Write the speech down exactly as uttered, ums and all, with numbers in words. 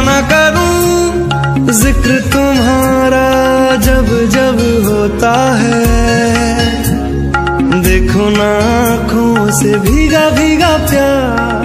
ना करूं जिक्र तुम्हारा जब जब होता है, देखो ना आँखों से भीगा भीगा प्यार